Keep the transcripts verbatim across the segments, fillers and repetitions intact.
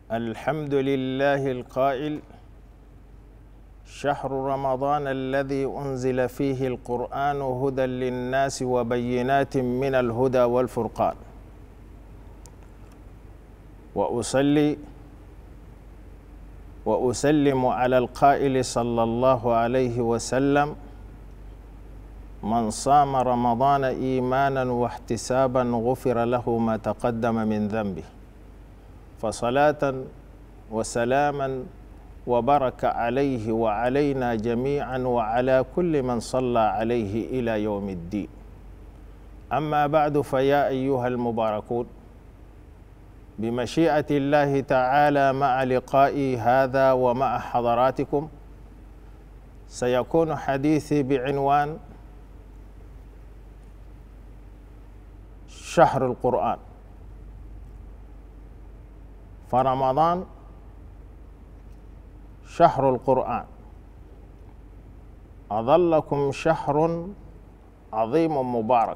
الحمد لله القائل: شهر رمضان الذي أنزل فيه القرآن هدى للناس وبينات من الهدى والفرقان. وأصلي وأسلم على القائل صلى الله عليه وسلم: من صام رمضان إيمانا واحتسابا غفر له ما تقدم من ذنبه. فصلاة وسلاما وبركة عليه وعلينا جميعا وعلى كل من صلى عليه إلى يوم الدين. أما بعد، فيا أيها المباركون، بمشيئة الله تعالى مع لقائي هذا ومع حضراتكم سيكون حديثي بعنوان شهر القرآن. فرمضان شهر القرآن، أظلكم شهر عظيم مبارك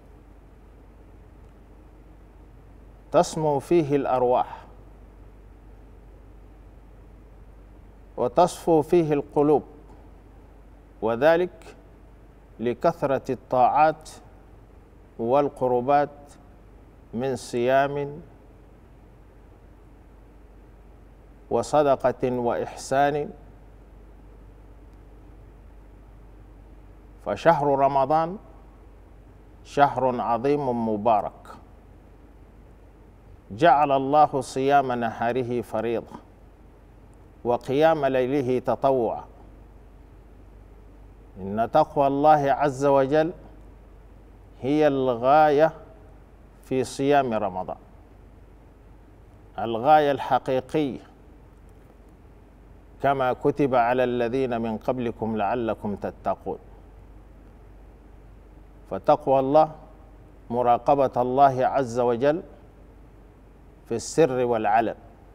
تسمو فيه الأرواح وتصفو فيه القلوب، وذلك لكثرة الطاعات والقربات من صيام وصدقة وإحسان. فشهر رمضان شهر عظيم مبارك، جعل الله صيام نهاره فريضة وقيام ليله تطوعا. إن تقوى الله عز وجل هي الغاية في صيام رمضان، الغاية الحقيقية، كما كتب على الذين من قبلكم لعلكم تتقون. فتقوى الله مراقبة الله عز وجل في السر والعلن.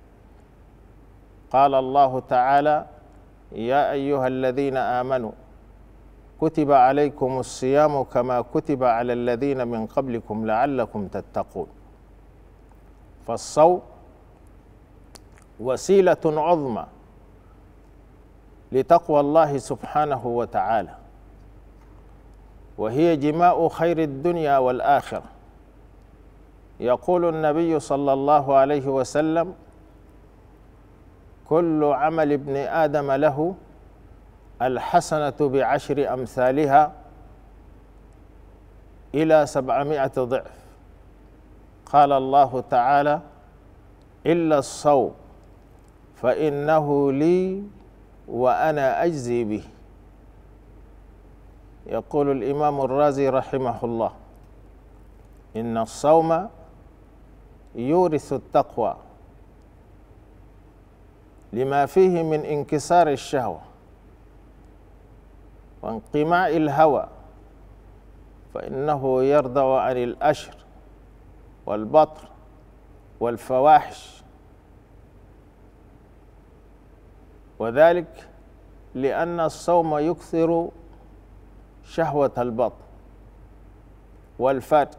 قال الله تعالى: يا أيها الذين آمنوا كتب عليكم الصيام كما كتب على الذين من قبلكم لعلكم تتقون. فالصوم وسيلة عظمى لتقوى الله سبحانه وتعالى، وهي جماء خير الدنيا والآخرة. يقول النبي صلى الله عليه وسلم: كل عمل ابن آدم له الحسنة بعشر أمثالها إلى سبعمائة ضعف. قال الله تعالى: إلا الصوم فإنه لي وأنا أجزي به. يقول الإمام الرازي رحمه الله: إن الصوم يورث التقوى لما فيه من انكسار الشهوة وانقماع الهوى، فإنه يرضع عن الأشر والبطر والفواحش، وذلك لأن الصوم يكثر شهوة البطن والفرج،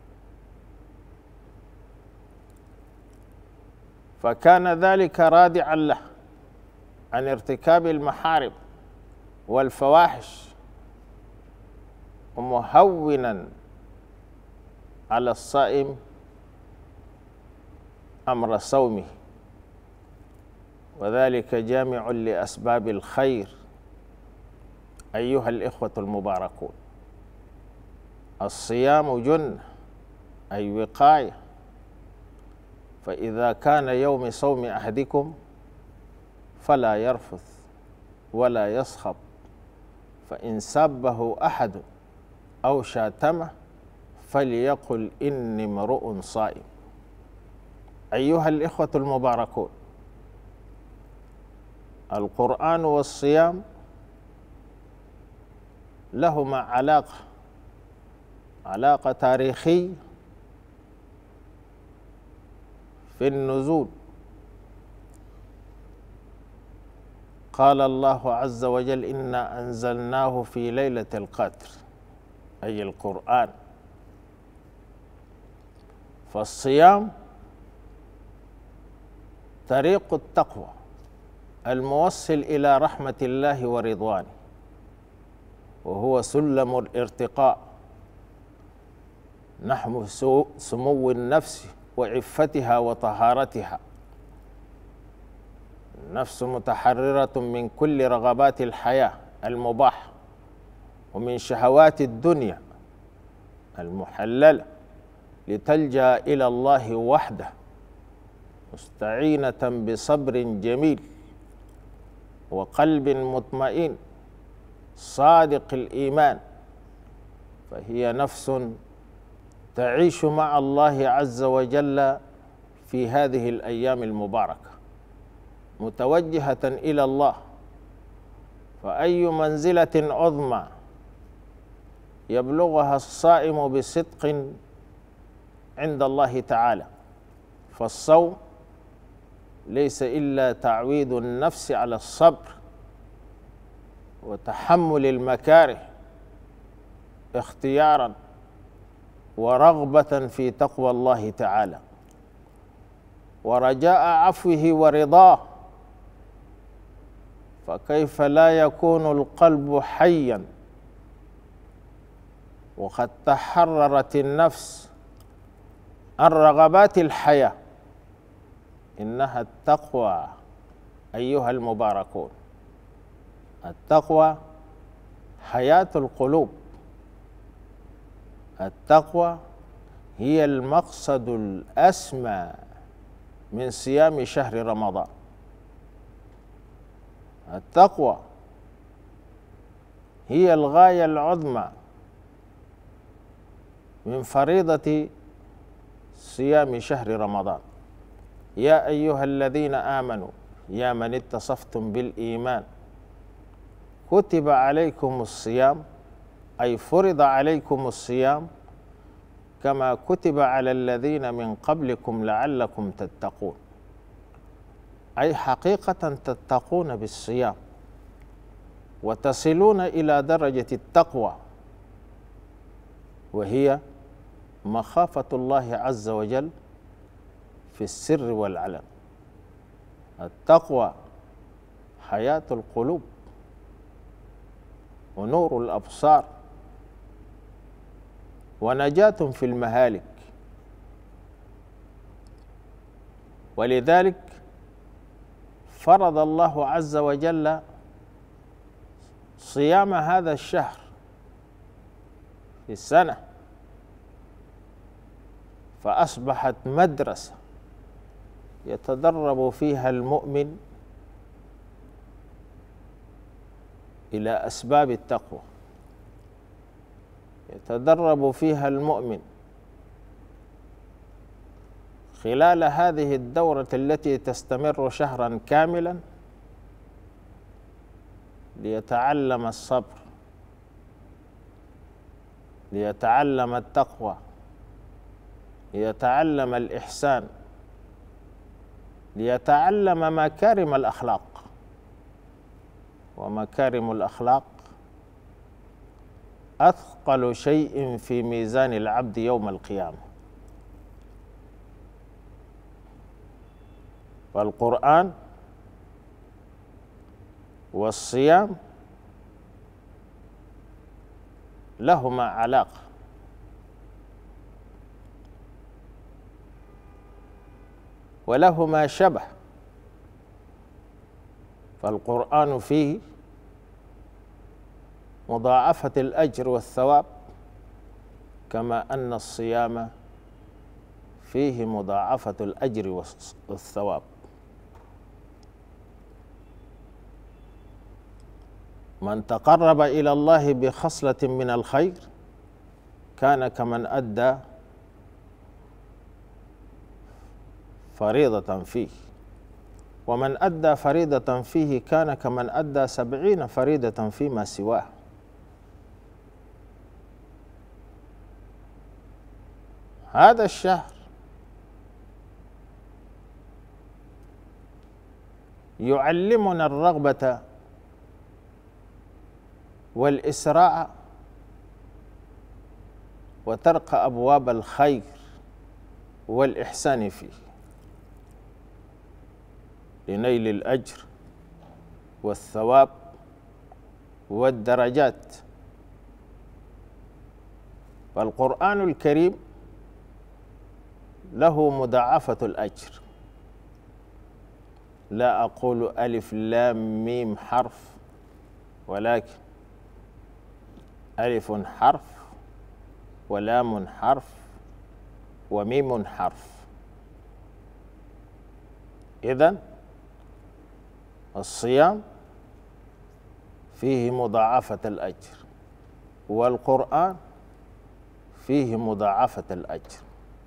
فكان ذلك رادعا له عن ارتكاب المحارم والفواحش ومهونا على الصائم أمر صومه، وذلك جامع لأسباب الخير. أيها الإخوة المباركون، الصيام جنة أي وقاية، فإذا كان يوم صوم أحدكم فلا يرفث ولا يصخب، فإن سبه أحد أو شاتمه فليقل إني امرؤ صائم. أيها الإخوة المباركون، القرآن والصيام لهما علاقة علاقة تاريخية في النزول. قال الله عز وجل: إنا أنزلناه في ليلة القدر، أي القرآن. فالصيام طريق التقوى الموصل إلى رحمة الله ورضوانه، وهو سلم الارتقاء نحو سمو النفس وعفتها وطهارتها. النفس متحررة من كل رغبات الحياة المباحة ومن شهوات الدنيا المحللة، لتلجأ إلى الله وحده مستعينة بصبر جميل وقلب مطمئن صادق الإيمان، فهي نفس تعيش مع الله عز وجل في هذه الأيام المباركة متوجهة إلى الله. فأي منزلة عظمى يبلغها الصائم بصدق عند الله تعالى، فالصوم ليس إلا تعويد النفس على الصبر وتحمل المكاره اختيارا ورغبة في تقوى الله تعالى ورجاء عفوه ورضاه. فكيف لا يكون القلب حيا وقد تحررت النفس عن رغبات الحياة؟ إنها التقوى أيها المباركون. التقوى حياة القلوب، التقوى هي المقصد الأسمى من صيام شهر رمضان. التقوى هي الغاية العظمى من فريضة صيام شهر رمضان. يا أيها الذين آمنوا يا من اتصفتم بالإيمان كتب عليكم الصيام، أي فرض عليكم الصيام كما كتب على الذين من قبلكم لعلكم تتقون، أي حقيقة تتقون بالصيام وتصلون إلى درجة التقوى، وهي مخافة الله عز وجل في السر والعلن. التقوى حياة القلوب ونور الأبصار ونجاة في المهالك. ولذلك فرض الله عز وجل صيام هذا الشهر في السنة، فأصبحت مدرسة يتدرب فيها المؤمن إلى أسباب التقوى، يتدرب فيها المؤمن خلال هذه الدورة التي تستمر شهرا كاملا ليتعلم الصبر، ليتعلم التقوى، ليتعلم الإحسان، ليتعلم مكارم الأخلاق. ومكارم الأخلاق أثقل شيء في ميزان العبد يوم القيامة. فالقرآن والصيام لهما علاقة، ولهما شبه. فالقرآن فيه مضاعفة الأجر والثواب، كما أن الصيام فيه مضاعفة الأجر والثواب. من تقرب إلى الله بخصلة من الخير كان كمن أدى فريضة فيه، ومن أدى فريضة فيه كان كمن أدى سبعين فريضة فيما سواه. هذا الشهر يعلمنا الرغبة والإسراع وترك أبواب الخير والإحسان فيه. لنيل الأجر والثواب والدرجات. فالقرآن الكريم له مضاعفة الأجر. لا أقول ألف لام ميم حرف، ولكن ألف حرف ولام حرف وميم حرف. إذن الصيام فيه مضاعفة الأجر، والقرآن فيه مضاعفة الأجر.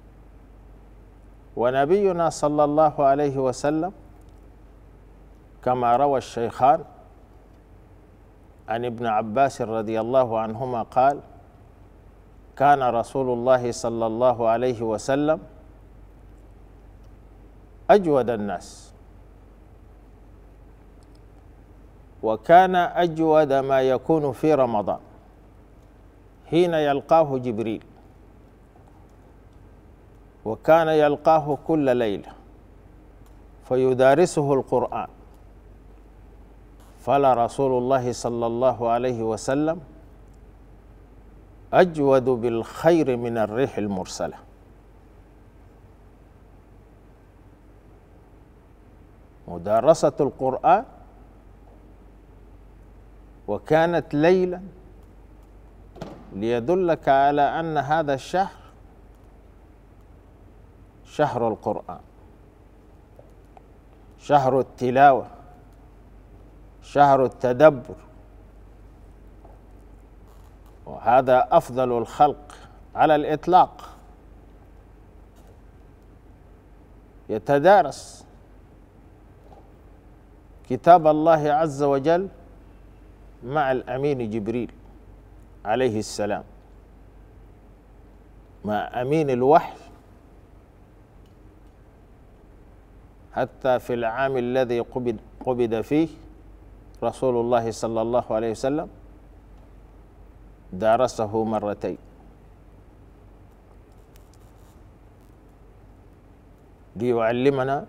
ونبينا صلى الله عليه وسلم كما روى الشيخان عن ابن عباس رضي الله عنهما قال: كان رسول الله صلى الله عليه وسلم أجود الناس، وكان أجود ما يكون في رمضان حين يلقاه جبريل، وكان يلقاه كل ليلة فيدارسه القرآن. فلا رسول الله صلى الله عليه وسلم أجود بالخير من الريح المرسلة. مدارسة القرآن، وكانت ليلا، ليدلك على أن هذا الشهر شهر القرآن، شهر التلاوة، شهر التدبر. وهذا أفضل الخلق على الإطلاق يتدارس كتاب الله عز وجل مع الأمين جبريل عليه السلام، مع أمين الوحي. حتى في العام الذي قبض, قبض فيه رسول الله صلى الله عليه وسلم دارسه مرتين ليعلمنا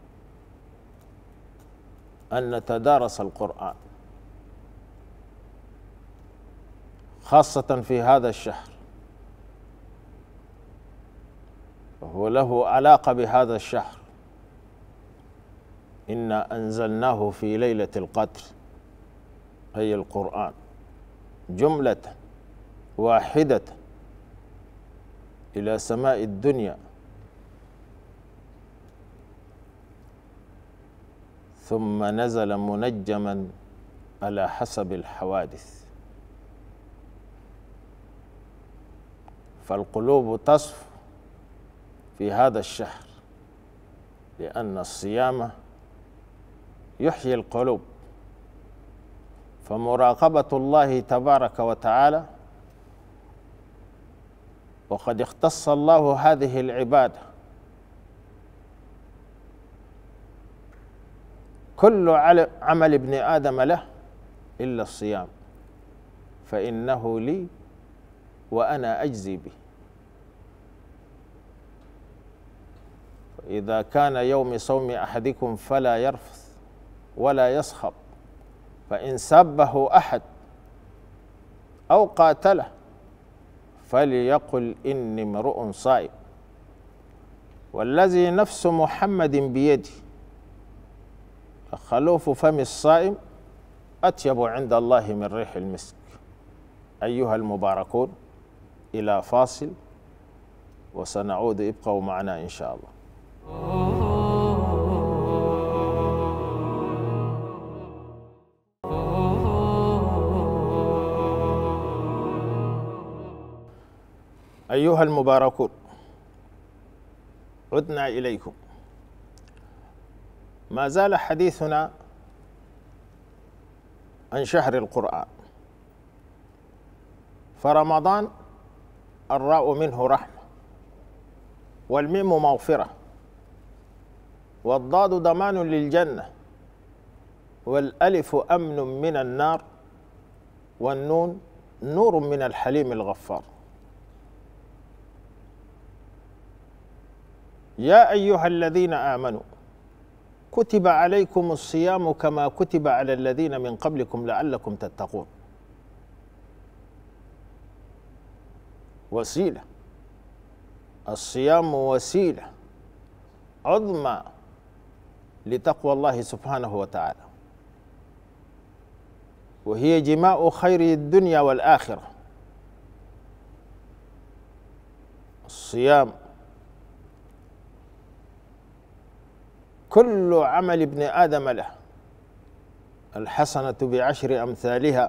أن نتدارس القرآن، خاصة في هذا الشهر، وهو له علاقة بهذا الشهر. إنا أنزلناه في ليلة القدر، أي القرآن، جملة واحدة إلى سماء الدنيا، ثم نزل منجما على حسب الحوادث. فالقلوب تصفو في هذا الشهر، لأن الصيام يحيي القلوب. فمراقبة الله تبارك وتعالى، وقد اختص الله هذه العبادة كل عمل ابن آدم له إلا الصيام، فإنه لي وأنا أجزي به. إذا كان يوم صوم أحدكم فلا يرفث ولا يصخب، فإن سبه أحد أو قاتله فليقل إني امرؤ صائم. والذي نفس محمد بيده خلوف فم الصائم أطيب عند الله من ريح المسك. أيها المباركون، إلى فاصل وسنعود، ابقوا معنا إن شاء الله. أيها المباركون، عدنا إليكم. ما زال حديثنا عن شهر القرآن. فرمضان الراء منه رحمة، والميم مغفرة، والضاد ضمان للجنة، والألف أمن من النار، والنون نور من الحليم الغفار. يا أيها الذين آمنوا كتب عليكم الصيام كما كتب على الذين من قبلكم لعلكم تتقون. وسيلة، الصيام وسيلة عظمى لتقوى الله سبحانه وتعالى، وهي جماع خير الدنيا والآخرة. الصيام كل عمل ابن آدم له، الحسنة بعشر أمثالها،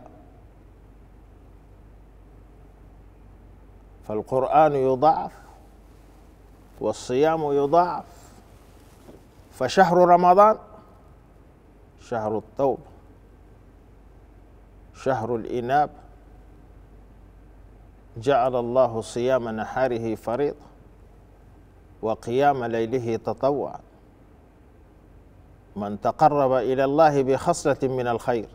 فالقرآن يضاعف والصيام يضاعف. فشهر رمضان شهر التوبة، شهر الإنابة، جعل الله صيام نهاره فريضة وقيام ليله تطوعا. من تقرب إلى الله بخصلة من الخير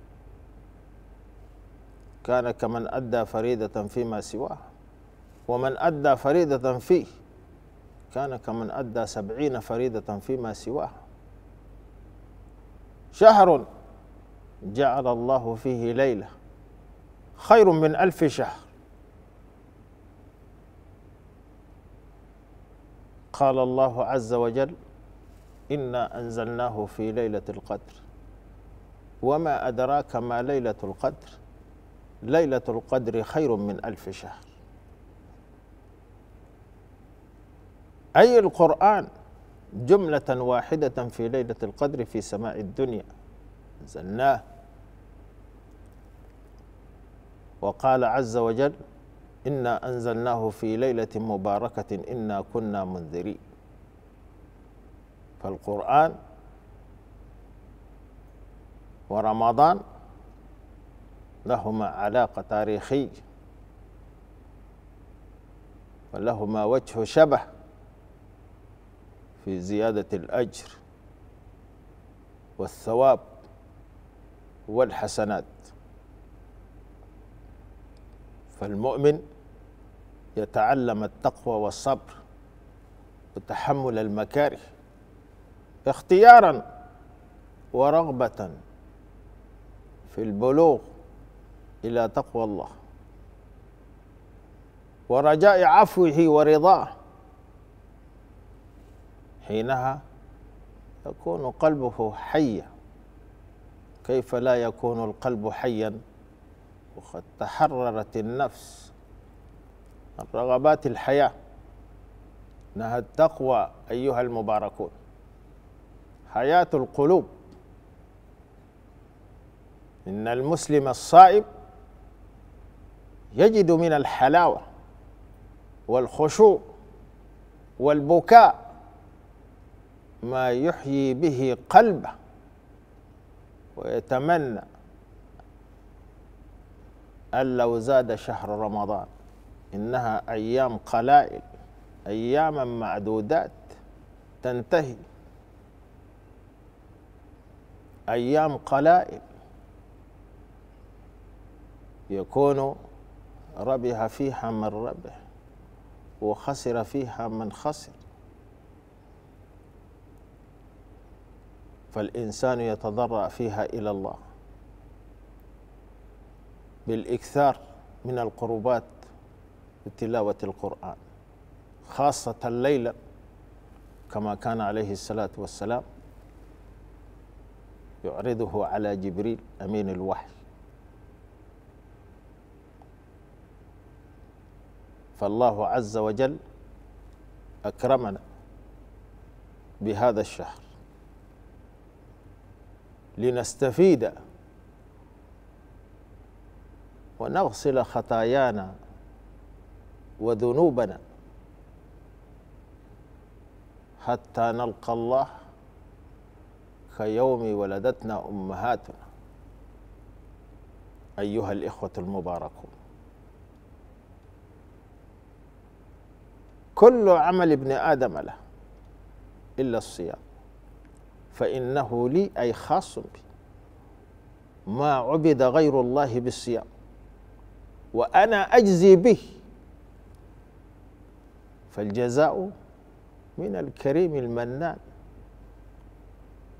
كان كمن أدى فريضة فيما سواه، ومن أدى فريضة فيه كان كمن أدى سبعين فريضة فيما سواه. شهر جعل الله فيه ليلة خير من ألف شهر. قال الله عز وجل: إنا أنزلناه في ليلة القدر وما أدراك ما ليلة القدر ليلة القدر خير من ألف شهر. أي القرآن جملة واحدة في ليلة القدر في سماء الدنيا أنزلناه. وقال عز وجل: إنا أنزلناه في ليلة مباركة إنا كنا منذرين. فالقرآن ورمضان لهما علاقة تاريخية ولهما وجه شبه في زيادة الأجر والثواب والحسنات. فالمؤمن يتعلم التقوى والصبر وتحمل المكاره اختيارا ورغبة في البلوغ إلى تقوى الله ورجاء عفوه ورضاه. حينها يكون قلبه حيا. كيف لا يكون القلب حيا وقد تحررت النفس من رغبات الحياة؟ إنها التقوى أيها المباركون حياة القلوب. إن المسلم الصائم يجد من الحلاوة والخشوع والبكاء ما يحيي به قلبه، ويتمنى أن لو زاد شهر رمضان. إنها أيام قلائل، أياما معدودات تنتهي، أيام قلائل يكون ربح فيها من ربح وخسر فيها من خسر. فالإنسان يتضرع فيها إلى الله بالإكثار من القربات بتلاوة القرآن، خاصة الليلة كما كان عليه الصلاة والسلام يعرضه على جبريل أمين الوحي. فالله عز وجل أكرمنا بهذا الشهر لنستفيد ونغسل خطايانا وذنوبنا حتى نلقى الله كيوم ولدتنا أمهاتنا. أيها الإخوة المباركون، كل عمل ابن آدم له إلا الصيام فإنه لي أي خاص بي، ما عبد غير الله بالصيام وأنا أجزي به، فالجزاء من الكريم المنان.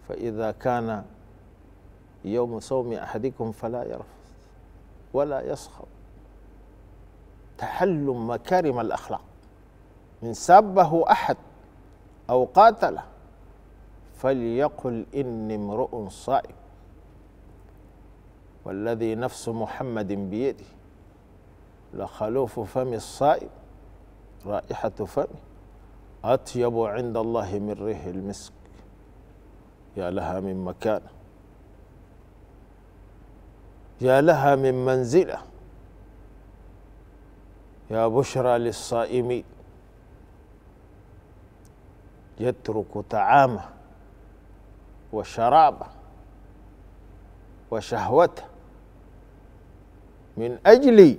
فإذا كان يوم صوم أحدكم فلا يرفث ولا يصخب. تحلم مكارم الأخلاق. إن سابه أحد أو قاتله فليقل إني امرؤ صائم، والذي نفس محمد بيده لخلوف فم الصائم رائحة فمه أطيب عند الله من ريح المسك. يا لها من مكانة، يا لها من منزلة، يا بشرى للصائمين. يترك طعامه وشرابه وشهوته من أجلي،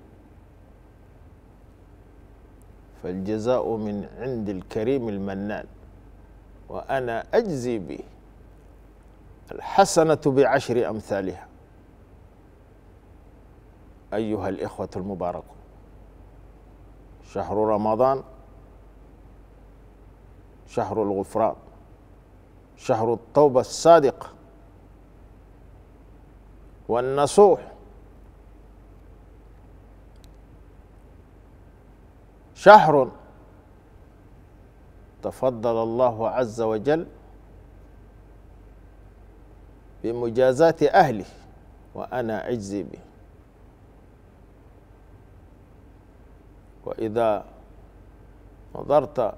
فالجزاء من عند الكريم المنان، وأنا أجزي به. الحسنة بعشر أمثالها. أيها الإخوة المباركون، شهر رمضان شهر الغفران، شهر التوبة الصادقة والنصوح، شهر تفضل الله عز وجل بمجازاة أهله، وأنا أجزي به. وإذا نظرت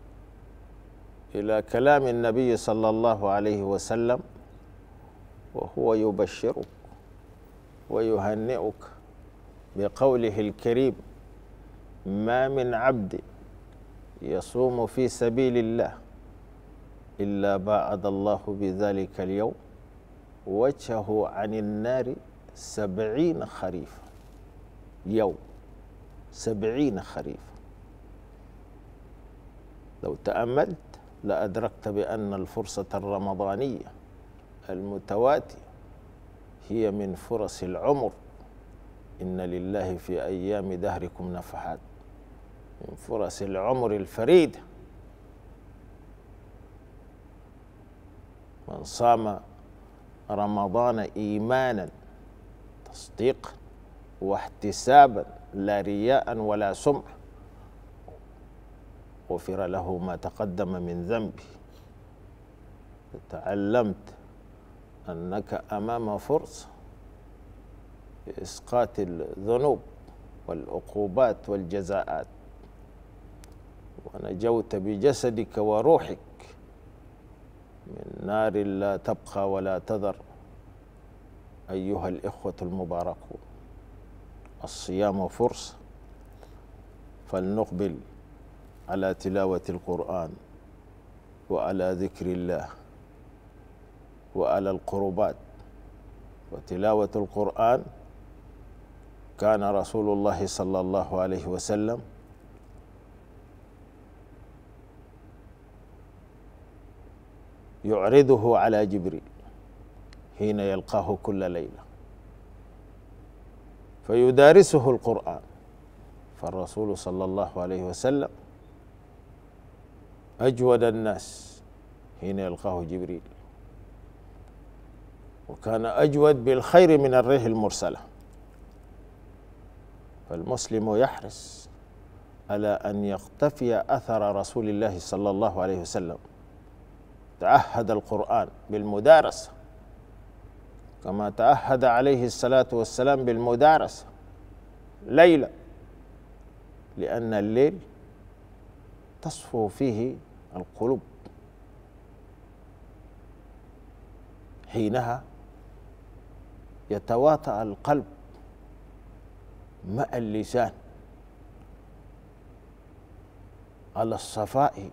إلى كلام النبي صلى الله عليه وسلم وهو يبشرك ويهنئك بقوله الكريم: ما من عبد يصوم في سبيل الله إلا باعد الله بذلك اليوم وجهه عن النار سبعين خريفا. يوم سبعين خريفا. لو تأملت لأدركت بأن الفرصة الرمضانية المتواتية هي من فرص العمر. إن لله في أيام دهركم نفحات، من فرص العمر الفريدة. من صام رمضان إيمانا تصديقا واحتسابا لا رياء ولا سمعة غفر له ما تقدم من ذنبه. تعلمت أنك أمام فرصة لإسقاط الذنوب والعقوبات والجزاءات، ونجوت بجسدك وروحك من نار لا تبقى ولا تذر. أيها الإخوة المباركون، الصيام فرصة، فلنقبل على تلاوة القرآن وعلى ذكر الله وعلى القربات. وتلاوة القرآن كان رسول الله صلى الله عليه وسلم يعرضه على جبريل حين يلقاه كل ليلة فيدارسه القرآن. فالرسول صلى الله عليه وسلم أجود الناس حين يلقاه جبريل، وكان أجود بالخير من الريح المرسلة. فالمسلم يحرص على أن يقتفي أثر رسول الله صلى الله عليه وسلم. تعهد القرآن بالمدارسة كما تعهد عليه الصلاة والسلام بالمدارسة ليلا، لأن الليل تصفو فيه القلوب، حينها يتواطأ القلب مع اللسان على الصفاء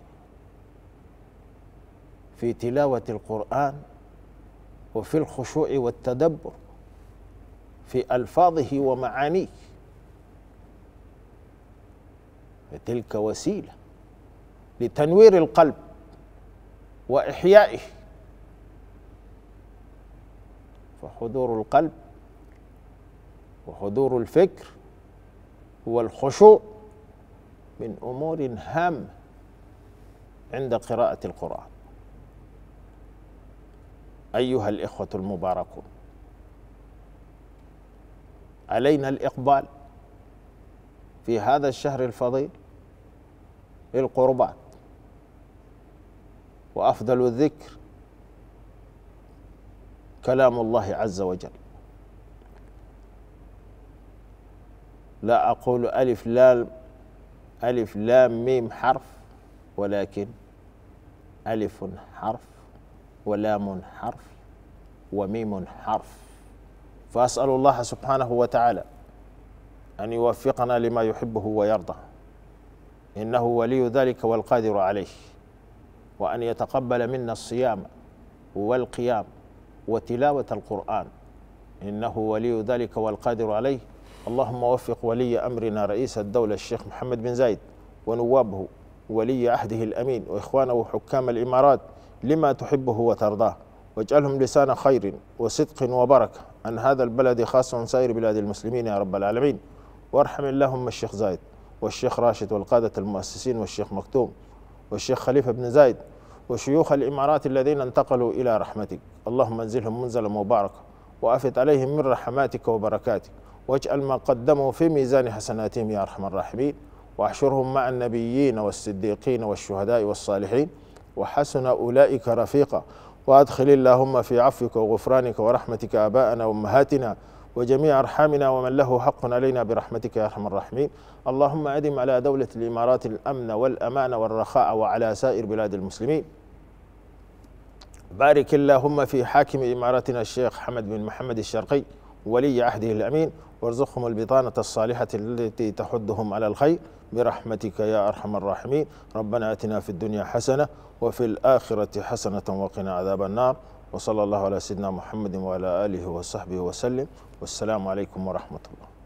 في تلاوة القرآن وفي الخشوع والتدبر في ألفاظه ومعانيه. فتلك وسيلة لتنوير القلب وإحيائه. فحضور القلب وحضور الفكر والخشوع من أمور هامة عند قراءة القرآن. أيها الإخوة المباركون، علينا الإقبال في هذا الشهر الفضيل للقربات، وأفضل الذكر كلام الله عز وجل. لا أقول ألف لام ألف لام ميم حرف، ولكن ألف حرف ولام حرف وميم حرف. فأسأل الله سبحانه وتعالى أن يوفقنا لما يحبه ويرضى، إنه ولي ذلك والقادر عليه، وأن يتقبل منا الصيام والقيام وتلاوة القرآن، إنه ولي ذلك والقادر عليه. اللهم وفق ولي أمرنا رئيس الدولة الشيخ محمد بن زايد ونوابه ولي عهده الأمين وإخوانه حكام الإمارات لما تحبه وترضاه، واجعلهم لسان خير وصدق وبركة عن هذا البلد خاصة سائر بلاد المسلمين يا رب العالمين. وارحم اللهم الشيخ زايد والشيخ راشد والقادة المؤسسين والشيخ مكتوم والشيخ خليفة بن زايد وشيوخ الإمارات الذين انتقلوا إلى رحمتك. اللهم انزلهم منزلا مباركا وأفد عليهم من رحماتك وبركاتك، واجعل ما قدموا في ميزان حسناتهم يا أرحم الراحمين، واحشرهم مع النبيين والصديقين والشهداء والصالحين، وحسن أولئك رفيقا. وأدخل اللهم في عفوك وغفرانك ورحمتك آباءنا وأمهاتنا وجميع أرحامنا ومن له حق علينا برحمتك يا أرحم الراحمين. اللهم أدم على دولة الإمارات الأمن والأمان والرخاء وعلى سائر بلاد المسلمين. بارك اللهم في حاكم إمارتنا الشيخ حمد بن محمد الشرقي ولي عهده الأمين، وارزقهم البطانة الصالحة التي تحدهم على الخير برحمتك يا أرحم الراحمين. ربنا آتنا في الدنيا حسنة وفي الآخرة حسنة وقنا عذاب النار، وصلى الله على سيدنا محمد وعلى آله وصحبه وسلم، والسلام عليكم ورحمة الله.